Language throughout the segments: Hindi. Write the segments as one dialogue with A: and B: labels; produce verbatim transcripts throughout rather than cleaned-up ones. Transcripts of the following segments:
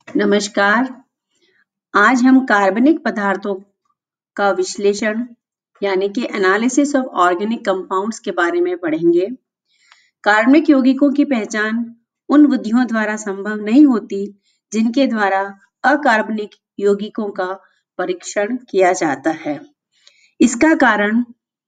A: नमस्कार। आज हम कार्बनिक पदार्थों का विश्लेषण यानी कि एनालिसिस ऑफ ऑर्गेनिक कंपाउंड्स के बारे में पढ़ेंगे। कार्बनिक यौगिकों की पहचान उन विधियों द्वारा संभव नहीं होती जिनके द्वारा अकार्बनिक यौगिकों का परीक्षण किया जाता है। इसका कारण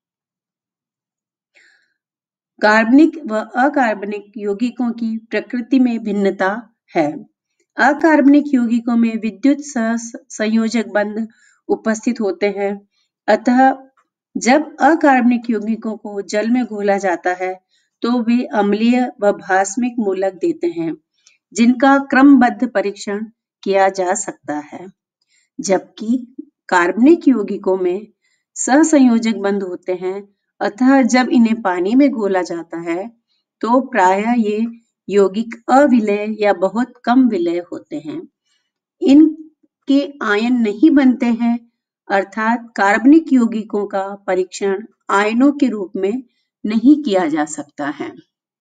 A: कार्बनिक व अकार्बनिक यौगिकों की प्रकृति में भिन्नता है। अकार्बनिक यौगिकों में विद्युत सहसंयोजक बंध उपस्थित होते हैं, अतः जब अकार्बनिक यौगिकों को जल में घोला जाता है तो वे अम्लीय व भास्मिक मूलक देते हैं, जिनका क्रमबद्ध परीक्षण किया जा सकता है। जबकि कार्बनिक यौगिकों में सहसंयोजक बंध होते हैं, अतः जब इन्हें पानी में घोला जाता है तो प्रायः ये यौगिक अविलय या बहुत कम विलय होते हैं। इनके आयन नहीं बनते हैं, अर्थात कार्बनिक यौगिकों का परीक्षण आयनों के रूप में नहीं किया जा सकता है।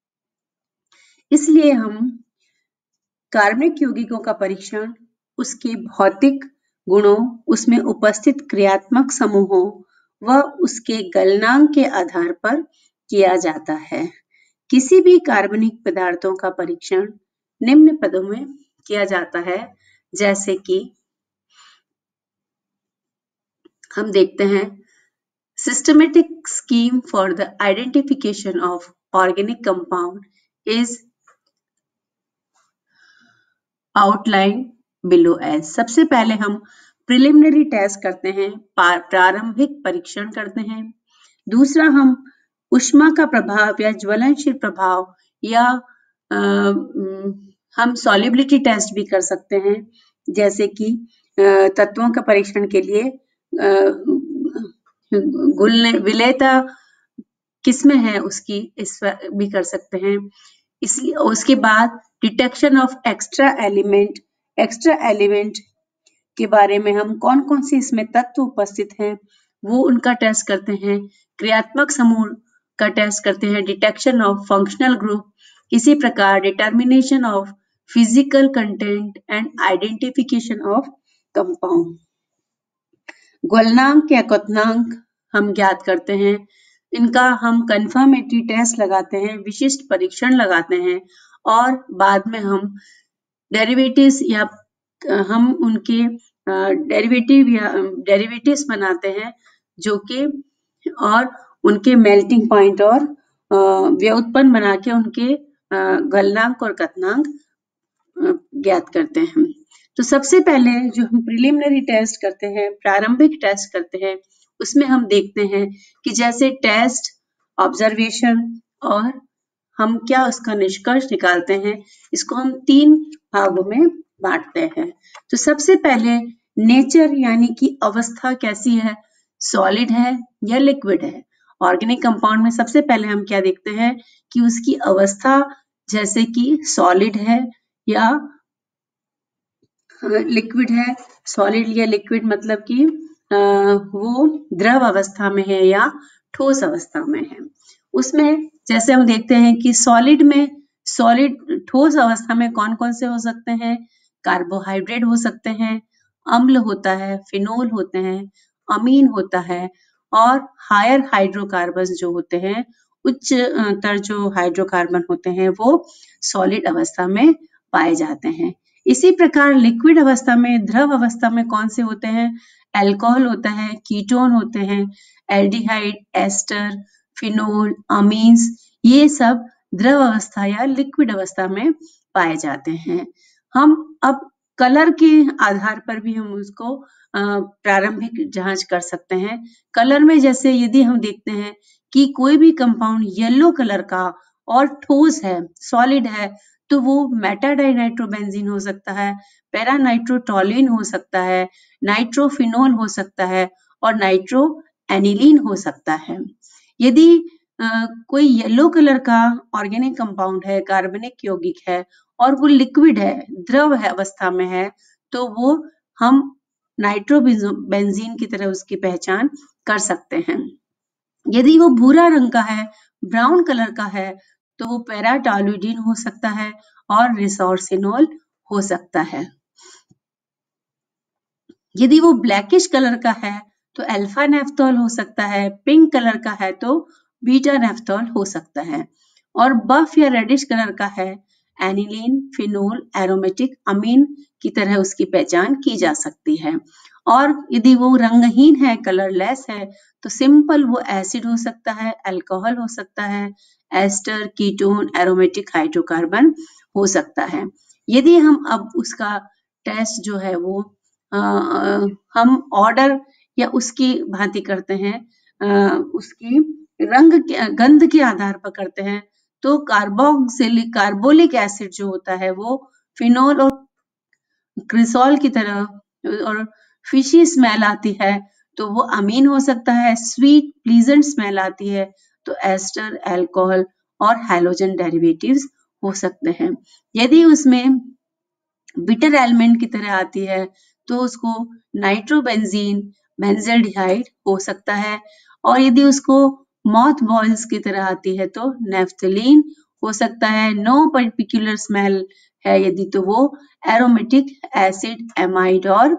A: इसलिए हम कार्बनिक यौगिकों का परीक्षण उसके भौतिक गुणों, उसमें उपस्थित क्रियात्मक समूहों व उसके गलनांक के आधार पर किया जाता है। किसी भी कार्बनिक पदार्थों का परीक्षण निम्न पदों में किया जाता है, जैसे कि हम देखते हैं systematic scheme for the identification of organic compound is outline below as. सबसे पहले हम प्रिलिमिनरी टेस्ट करते हैं, प्रारंभिक परीक्षण करते हैं। दूसरा, हम ऊष्मा का प्रभाव या ज्वलनशील प्रभाव या आ, हम सॉल्युबिलिटी टेस्ट भी कर सकते हैं, जैसे कि तत्वों का परीक्षण के लिए घुलने विलेयता किसमें है उसकी इस भी कर सकते हैं। इसलिए उसके बाद detection of extra element extra element के बारे में हम कौन कौन से इसमें तत्व उपस्थित हैं वो उनका टेस्ट करते हैं। क्रियात्मक समूह का टेस्ट करते हैं, डिटेक्शन ऑफ फंक्शनल ग्रुप। इसी प्रकार determination of physical content and identification of compound. गलनांक या क्वथनांक हम ज्ञात करते हैं, इनका हम कंफर्मेटरी टेस्ट लगाते हैं, विशिष्ट परीक्षण लगाते हैं और बाद में हम डेरिवेटिव्स या हम उनके डेरिवेटिव या डेरिवेटिव्स बनाते हैं, जो कि और उनके मेल्टिंग पॉइंट और व्युत्पन्न बना के उनके गलनांक और क्वथनांक ज्ञात करते हैं। तो सबसे पहले जो हम प्रिलिमिनरी टेस्ट करते हैं, प्रारंभिक टेस्ट करते हैं, उसमें हम देखते हैं कि जैसे टेस्ट, ऑब्जर्वेशन और हम क्या उसका निष्कर्ष निकालते हैं, इसको हम तीन भागों में बांटते हैं। तो सबसे पहले नेचर यानी कि अवस्था कैसी है, सॉलिड है या लिक्विड है। ऑर्गेनिक कंपाउंड में सबसे पहले हम क्या देखते हैं कि उसकी अवस्था, जैसे कि सॉलिड है या लिक्विड है। सॉलिड या लिक्विड मतलब कि वो द्रव अवस्था में है या ठोस अवस्था में है। उसमें जैसे हम देखते हैं कि सॉलिड में सॉलिड ठोस अवस्था में कौन कौन से हो सकते हैं, कार्बोहाइड्रेट हो सकते हैं, अम्ल होता है, फिनोल होते हैं, अमीन होता है और हायर हाइड्रोकार्बन जो होते हैं, उच्च तर जो हाइड्रोकार्बन होते हैं वो सॉलिड अवस्था में पाए जाते हैं। इसी प्रकार लिक्विड अवस्था में, द्रव अवस्था में कौन से होते हैं, अल्कोहल होता है, कीटोन होते हैं, एल्डिहाइड, एस्टर, फिनोल, अमीन्स, ये सब द्रव अवस्था या लिक्विड अवस्था में पाए जाते हैं। हम अब कलर के आधार पर भी हम उसको प्रारंभिक जांच कर सकते हैं। कलर में जैसे यदि हम देखते हैं कि कोई भी कंपाउंड येलो कलर का और ठोस है, सॉलिड है, तो वो मेटाडाइनाइट्रोबेंजीन हो सकता है, पैरानाइट्रोटोलुइन हो सकता है, नाइट्रोफिनोल हो सकता है और नाइट्रो एनिलीन हो सकता है। यदि Uh, कोई येलो कलर का ऑर्गेनिक कंपाउंड है, कार्बनिक यौगिक है और वो लिक्विड है, द्रव है अवस्था में है, तो वो हम नाइट्रोबेंजीन की तरह उसकी पहचान कर सकते हैं। यदि वो भूरा रंग का है, ब्राउन कलर का है, तो वो पैराटोलुइडिन हो सकता है और रिसोर्सिनोल हो सकता है। यदि वो ब्लैकिश कलर का है तो अल्फा नेफ्थॉल हो सकता है, पिंक कलर का है तो बीटा नेफ्थॉल हो सकता है, और बफ या रेडिश कलर का है एनिलीन, फिनोल, एरोमेटिक अमीन की तरह उसकी पहचान की जा सकती है। और यदि वो रंगहीन है, कलरलेस है, तो सिंपल वो एसिड हो सकता है, अल्कोहल हो सकता है, एस्टर, कीटोन, एरोमेटिक हाइड्रोकार्बन हो सकता है। यदि हम अब उसका टेस्ट जो है वो आ, हम ऑर्डर या उसकी भांति करते हैं, आ, उसकी रंग के, गंध के आधार पर करते हैं, तो कार्बोक्सिलिक कार्बोलिक एसिड जो होता है वो फिनोल और क्रिसॉल की तरह और फिशी स्मेल आती है तो वो अमीन हो सकता है, स्वीट प्लीजेंट स्मेल आती है तो एस्टर, अल्कोहल और हैलोजन डेरिवेटिव्स हो सकते हैं। यदि उसमें बिटर एलिमेंट की तरह आती है तो उसको नाइट्रोबेंजीन, बेंजल्डिहाइड हो सकता है, और यदि उसको मॉथ बॉयल्स की तरह आती है तो नेफ्थलीन हो सकता है। नो पर्टिकुलर स्मेल है यदि तो वो एरोमेटिक एसिड, एमाइड और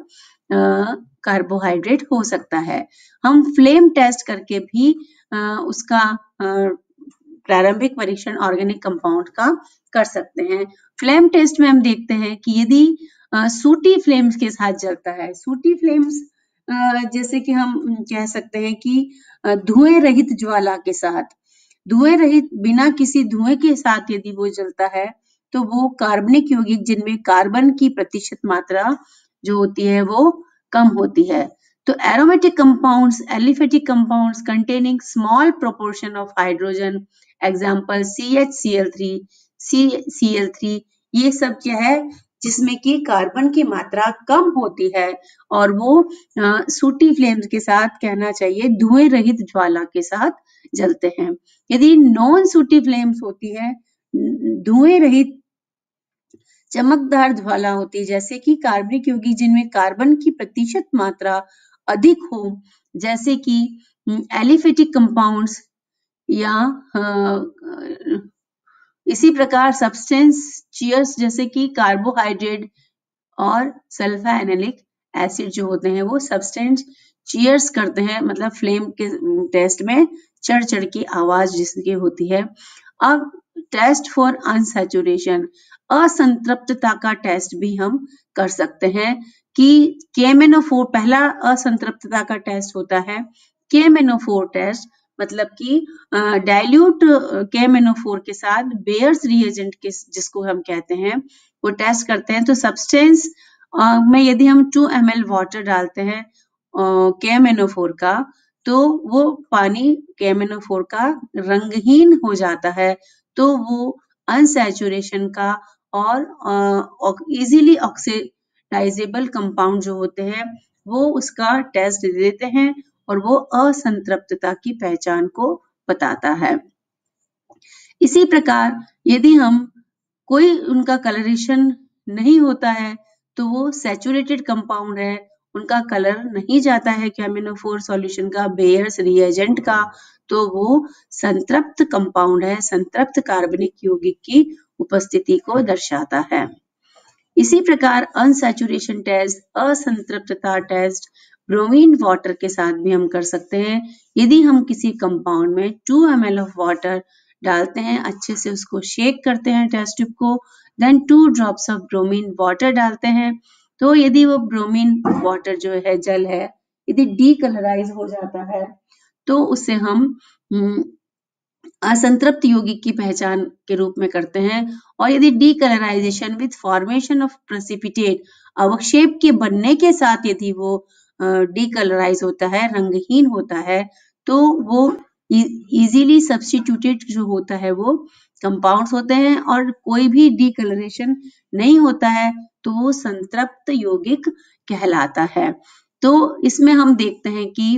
A: कार्बोहाइड्रेट हो सकता है। हम फ्लेम टेस्ट करके भी आ, उसका आ, प्रारंभिक परीक्षण ऑर्गेनिक कंपाउंड का कर सकते हैं। फ्लेम टेस्ट में हम देखते हैं कि यदि सूटी फ्लेम्स के साथ जलता है, सूटी फ्लेम्स जैसे कि हम कह सकते हैं कि धुएं रहित ज्वाला के साथ, धुएं रहित बिना किसी धुएं के साथ यदि वो जलता है तो वो कार्बनिक यौगिक जिनमें कार्बन की प्रतिशत मात्रा जो होती है वो कम होती है। तो aromatic compounds, aliphatic compounds containing small proportion of hydrogen, example C H C L three, C L three, ये सब क्या है जिसमें कि कार्बन की मात्रा कम होती है और वो आ, सूटी फ्लेम्स के साथ, कहना चाहिए धुएं रहित ज्वाला के साथ जलते हैं। यदि नॉन सूटी फ्लेम्स होती है, धुएं रहित चमकदार ज्वाला होती है, जैसे कि कार्बनिक यौगिक जिनमें कार्बन की प्रतिशत मात्रा अधिक हो, जैसे कि एलिफेटिक कंपाउंड्स या आ, इसी प्रकार सब्सटेंस चीयर्स जैसे कि कार्बोहाइड्रेट और सल्फा एनालिक एसिड जो होते हैं वो सब्सटेंस चीयर्स करते हैं, मतलब फ्लेम के टेस्ट में चढ़ चढ़ की आवाज जिसकी होती है। अब टेस्ट फॉर अनसैचुरेशन, असंतृप्तता का टेस्ट भी हम कर सकते हैं कि केएमएनओ फोर, पहला असंतृप्तता का टेस्ट होता है केएमएनओ फोर टेस्ट, मतलब कि डाइल्यूट केएमएनओ फोर के साथ बेयर्स रिएजेंट के जिसको हम कहते हैं वो टेस्ट करते हैं। तो सब्सटेंस में यदि हम टू एम एल वाटर डालते हैं केएमएनओ फोर का तो वो पानी केएमएनओ फोर का रंगहीन हो जाता है, तो वो अनसैचुरेशन का और इजीली ऑक्सीडाइजेबल कंपाउंड जो होते हैं वो उसका टेस्ट दे देते हैं और वो असंतृप्तता की पहचान को बताता है। इसी प्रकार यदि हम कोई उनका कलरेशन नहीं होता है तो वो सैचुरेटेड कंपाउंड है, उनका कलर नहीं जाता है केएमएनओ फोर सॉल्यूशन का, बेयर्स रिएजेंट का, तो वो संतृप्त कंपाउंड है, संतृप्त कार्बनिक यौगिक की उपस्थिति को दर्शाता है। इसी प्रकार अनसैचुरेशन टेस्ट, असंतृप्तता टेस्ट ब्रोमीन वाटर के साथ भी हम कर सकते हैं। यदि हम किसी कंपाउंड में two M L of water डालते हैं, अच्छे से उसको शेक करते हैं टेस्ट ट्यूब को, then two drops of bromine water डालते हैं, तो यदि वो ब्रोमीन वाटर जो है जल है यदि डीकलराइज हो जाता है तो उसे हम असंतृप्त यौगिक की पहचान के रूप में करते हैं। और यदि decolourisation with formation of precipitate, अवक्षेप के बनने के साथ यदि वो डीकलराइज होता है, रंगहीन होता है, तो वो इजीली सब्स्टिट्यूटेड जो होता है वो कंपाउंड्स होते हैं, और कोई भी डीकलरेशन नहीं होता है तो वो संतृप्त यौगिक कहलाता है। तो इसमें हम देखते हैं कि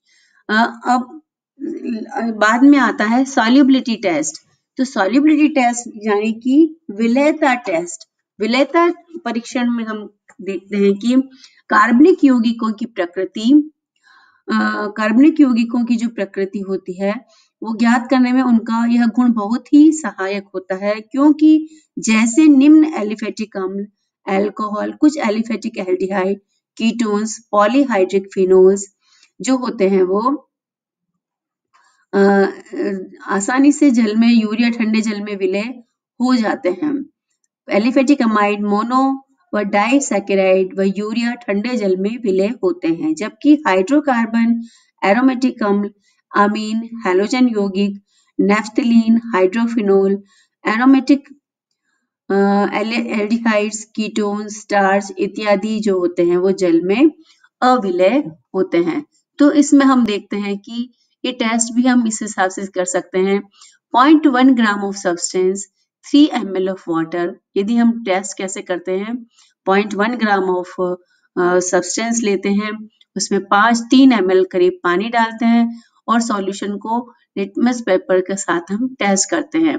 A: अब बाद में आता है सॉल्युबिलिटी टेस्ट। तो सॉल्युबिलिटी टेस्ट यानी कि विलयता टेस्ट, विलयता परीक्षण में हम देखते हैं कि कार्बनिक यौगिकों की प्रकृति, कार्बनिक यौगिकों की जो प्रकृति होती है वो ज्ञात करने में उनका यह गुण बहुत ही सहायक होता है, क्योंकि जैसे निम्न एलिफेटिक अम्ल, अल्कोहल, कुछ aliphatic aldehyde ketones, polyhydric phenols जो होते हैं वो आ, आसानी से जल में, यूरिया ठंडे जल में विलय हो जाते हैं। एलिफेटिक अमाइड, मोनो व डाइसैकेराइड व यूरिया ठंडे जल में विलय होते हैं, जबकि हाइड्रोकार्बन, एरोमेटिक अम्ल, अमीन, हैलोजन यौगिक, naphthalene, hydrophenol, aromatic aldehydes, ketones, starch इत्यादि जो होते हैं वो जल में अविलय होते हैं। तो इसमें हम देखते हैं कि ये टेस्ट भी हम इस हिसाब से कर सकते हैं। Zero point one gram of substance, three M L of water. यदि हम टेस्ट कैसे करते हैं, zero point one gram of substance लेते हैं, उसमें पाँच तीन एम एल करीब पानी डालते हैं और सॉल्यूशन को लिटमस पेपर के साथ हम टेस्ट करते हैं।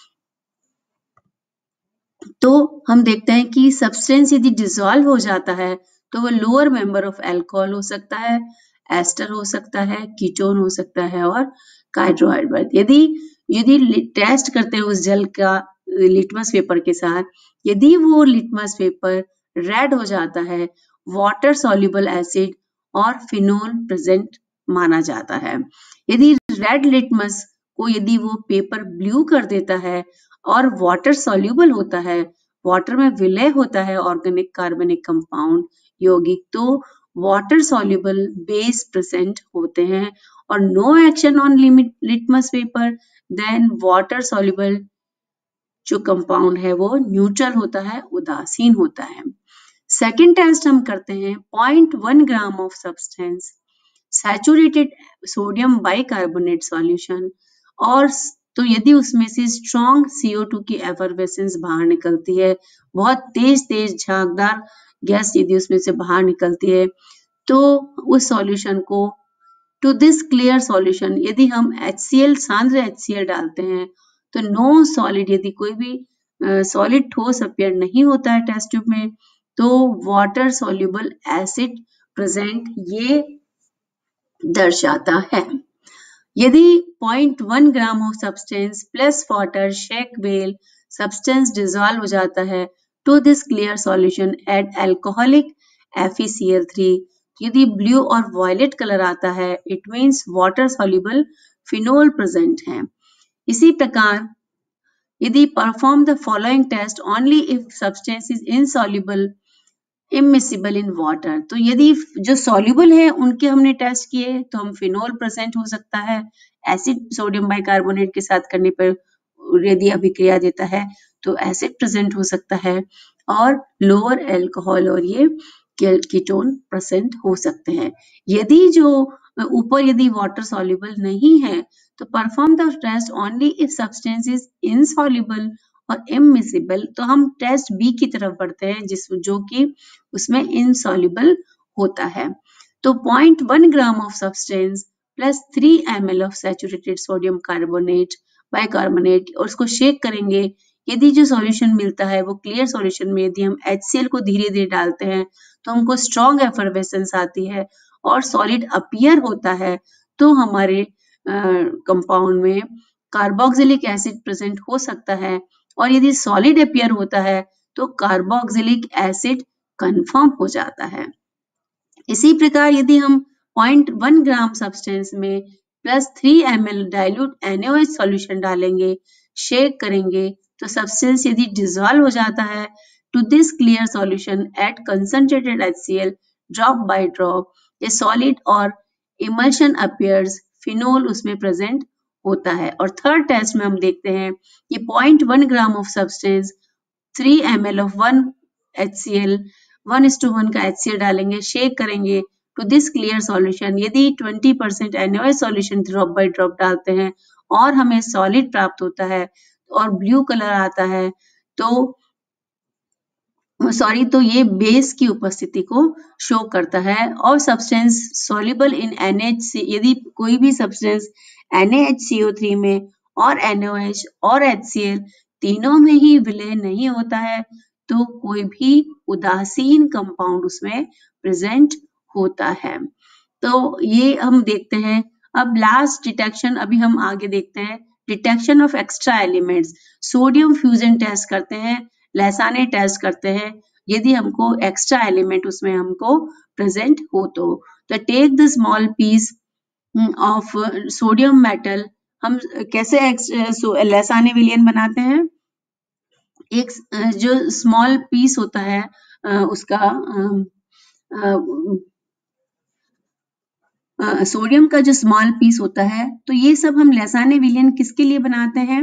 A: तो हम देखते हैं कि सब्सटेंस यदि डिसॉल्व हो जाता है तो वो लोअर मेंबर ऑफ अल्कोहल हो सकता है, एस्टर हो सकता है, कीटोन हो सकता है और कार्बोहाइड्रेट। यदि यदि टेस्ट करते हैं उस जल का लिटमस पेपर के साथ, यदि वो लिटमस पेपर रेड हो जाता है, वाटर सॉल्युबल एसिड और फिनोल प्रेजेंट माना जाता है। यदि रेड लिटमस को यदि वो पेपर ब्लू कर देता है और वाटर सॉल्युबल होता है, वाटर में विलय होता है ऑर्गेनिक कार्बनिक कंपाउंड यौगिक, तो वाटर सॉल्युबल बेस प्रेजेंट होते हैं और no action on litmus paper, then water soluble जो कंपाउंड है वो न्यूट्रल होता है, उदासीन होता है। सेकेंड टेस्ट हम करते हैं, zero point one gram of substance, saturated sodium bicarbonate solution, और तो यदि उसमें से स्ट्रॉन्ग सी ओ टू की एफरवेसेंस बाहर निकलती है, बहुत तेज तेज झागदार गैस यदि उसमें से बाहर निकलती है, तो उस सॉल्यूशन को टू दिस क्लियर सॉल्यूशन, यदि हम एच सी एल सांद्र एच सी एल डालते हैं तो नो सॉलिड, यदि कोई भी सॉलिड uh, ठोस अपीयर नहीं होता है टेस्ट ट्यूब में, तो वाटर सॉल्युबल एसिड प्रेजेंट ये दर्शाता है। यदि zero point one gram of substance plus water shake well substance dissolve हो जाता है to this clear solution add alcoholic F E C L three, यदि ब्लू और वायलेट कलर आता है, it means water soluble phenol present है। इसी प्रकार यदि perform the following test only if substance is insoluble immiscible in water, तो यदि जो सॉल्युबल है उनके हमने टेस्ट किए तो हम फिनोल प्रेजेंट हो सकता है, एसिड सोडियम बाइकार्बोनेट के साथ करने पर यदि अभिक्रिया देता है तो एसिड प्रेजेंट हो सकता है, और लोअर अल्कोहल और ये कीटोन प्रेजेंट हो सकते हैं। यदि जो ऊपर यदि वाटर सॉल्युबल नहीं है तो perform the test only if substance is insoluble और इमिसिबल, तो हम टेस्ट बी की तरफ बढ़ते हैं जिस जो कि उसमें इनसॉल्युबल होता है। तो zero point one gram of substance plus three M L of saturated sodium carbonate bicarbonate, और उसको शेक करेंगे। यदि जो सॉल्यूशन मिलता है वो क्लियर सॉल्यूशन में यदि हम एच सी एल को धीरे धीरे डालते हैं तो हमको स्ट्रॉन्ग एफरवेसेंस आती है और सॉलिड अपीयर होता है, तो हमारे कंपाउंड uh, में कार्बोक्सिलिक एसिड प्रेजेंट हो सकता है, और यदि सॉलिड अपीयर होता है तो कार्बोक्सिलिक एसिड कंफर्म हो जाता है। इसी प्रकार यदि हम zero point one gram substance में plus three M L dilute N A O H solution डालेंगे, शेक करेंगे, तो सब्सटेंस यदि डिसॉल्व हो जाता है to this clear solution at concentrated H C L drop by drop, a solid और इमल्शन अपीयर्स, फिनोल उसमें प्रेजेंट होता है। और थर्ड टेस्ट में हम देखते हैं ये zero point one gram of substance, three M L of one H C L, one is to one का एच सी एल डालेंगे, शेक करेंगे टू दिस क्लियर सॉल्यूशन, यदि twenty percent N A O H solution drop by drop डालते हैं और हमें सॉलिड प्राप्त होता है और ब्लू कलर आता है, तो सॉरी तो ये बेस की उपस्थिति को शो करता है, और substance soluble in N H C, यदि कोई भी substance N A H C O three में और एन ओ एच और एच सी एल तीनों में ही विलय नहीं होता है तो कोई भी उदासीन कंपाउंड उसमें प्रेजेंट होता है। तो ये हम देखते हैं। अब लास्ट डिटेक्शन, अभी हम आगे देखते हैं detection of extra elements. Sodium fusion test करते हैं, लैसाने टेस्ट करते हैं, यदि हमको एक्स्ट्रा एलिमेंट उसमें हमको प्रेजेंट हो तो तो take the small piece of sodium metal, हम कैसे लैसाने विलयन बनाते हैं, एक जो स्मॉल पीस होता है उसका सोडियम का जो स्मॉल पीस होता है, तो ये सब हम लैसाने विलयन किसके लिए बनाते हैं,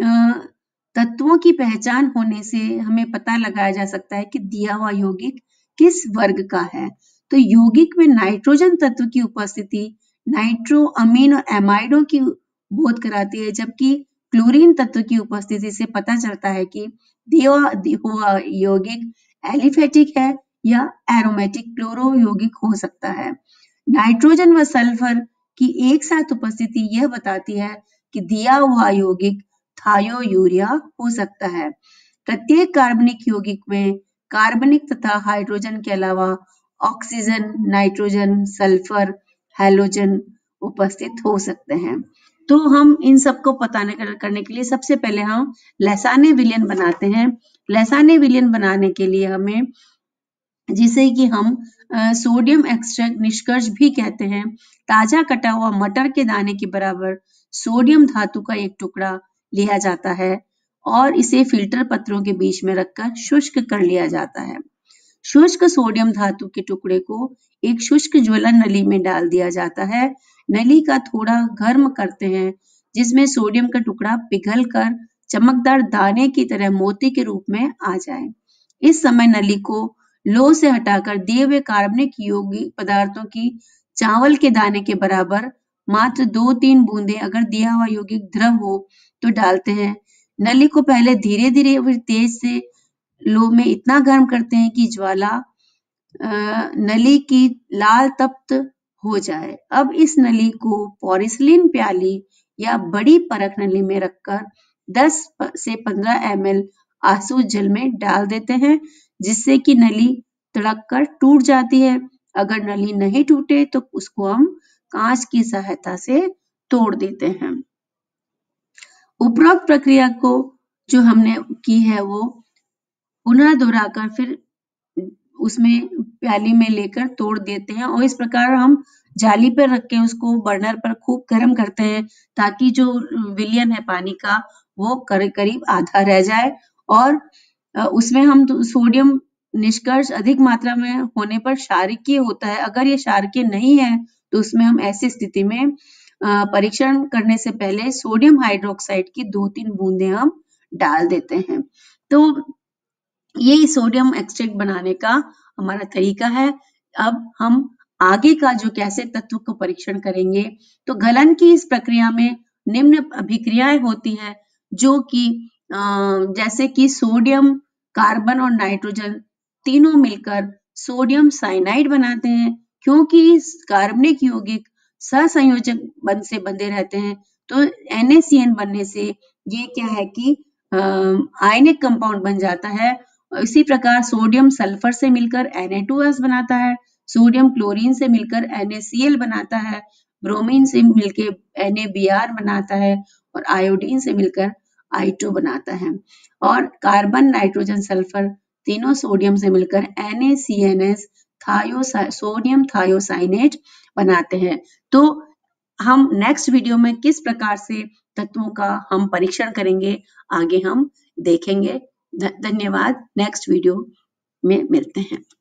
A: तत्वों की पहचान होने से हमें पता लगाया जा सकता है कि दिया हुआ यौगिक किस वर्ग का है। तो यौगिक में नाइट्रोजन तत्व की उपस्थिति नाइट्रो अमीन और एमाइडों की बोध कराती है, जबकि क्लोरीन तत्व की उपस्थिति से पता चलता है कि दिया हुआ यौगिक एलिफेटिक है या एरोमेटिक क्लोरो यौगिक हो सकता है। नाइट्रोजन व सल्फर की एक साथ उपस्थिति यह बताती है कि दिया हुआ यौगिक थायोयूरिया हो सकता है। प्रत्येक कार्बनिक यौगिक में कार्बनिक तथा हाइड्रोजन के अलावा ऑक्सीजन, नाइट्रोजन, सल्फर, हैलोजन उपस्थित हो सकते हैं। तो हम इन सबको पता करने के लिए सबसे पहले हम लैसाने विलयन बनाते हैं। लैसाने विलयन बनाने के लिए हमें, जिसे कि हम सोडियम एक्सट्रैक्ट निष्कर्ष भी कहते हैं, ताजा कटा हुआ मटर के दाने के बराबर सोडियम धातु का एक टुकड़ा लिया जाता है और इसे फिल्टर पत्रों के बीच में रखकर शुष्क कर लिया जाता है। शुष्क सोडियम धातु के टुकड़े को एक शुष्क ज्वलन नली में डाल दिया जाता है। नली का थोड़ा गर्म करते हैं, जिसमें सोडियम का टुकड़ा पिघलकर चमकदार दाने की तरह मोती के रूप में आ जाए। इस समय नली को लो से हटाकर दिए हुए कार्बनिक यौगिक पदार्थों की चावल के दाने के बराबर मात्र दो तीन बूंदे अगर दिया हुआ यौगिक द्रव हो तो डालते हैं। नली को पहले धीरे धीरे फिर तेज से लो में इतना गर्म करते हैं कि ज्वाला नली की लाल तप्त हो जाए। अब इस नली को पॉरिसलिन प्याली या बड़ी परख नली में रखकर दस से पंद्रह एम एल आंसू जल में डाल देते हैं, जिससे कि नली तड़क कर टूट जाती है। अगर नली नहीं टूटे तो उसको हम कांच की सहायता से तोड़ देते हैं। उपरोक्त प्रक्रिया को जो हमने की है वो पुनः दोहराकर फिर उसमें प्याली में लेकर तोड़ देते हैं और इस प्रकार हम जाली पर रख के उसको बर्नर पर खूब गर्म करते हैं, ताकि जो विलयन है पानी का वो करीब आधा रह जाए और उसमें हम सोडियम निष्कर्ष अधिक मात्रा में होने पर क्षारकीय होता है। अगर ये क्षारकीय नहीं है तो उसमें हम ऐसी स्थिति में परीक्षण करने से पहले सोडियम हाइड्रोक्साइड की दो तीन बूंदे हम डाल देते हैं। तो ये सोडियम एक्सट्रैक्ट बनाने का हमारा तरीका है। अब हम आगे का जो कैसे तत्व को परीक्षण करेंगे, तो गलन की इस प्रक्रिया में निम्न अभिक्रियाएं होती है, जो कि जैसे कि सोडियम, कार्बन और नाइट्रोजन तीनों मिलकर सोडियम साइनाइड बनाते हैं। क्योंकि कार्बनिक यौगिक सहसंयोजक बंध से बंधे रहते हैं, तो एन ए सी एन बनने से ये क्या है कि आयनिक कंपाउंड बन जाता है। इसी प्रकार सोडियम सल्फर से मिलकर एन ए टू एस बनाता है, सोडियम क्लोरीन से मिलकर एन ए सी एल बनाता है, ब्रोमीन से मिलकर एन ए बी आर बनाता है और आयोडीन से मिलकर आई टू बनाता है। और कार्बन, नाइट्रोजन, सल्फर तीनों सोडियम से मिलकर N A C N S thio sodium thiocyanate बनाते हैं। तो हम नेक्स्ट वीडियो में किस प्रकार से तत्वों का हम परीक्षण करेंगे आगे हम देखेंगे। धन्यवाद। नेक्स्ट वीडियो में मिलते हैं।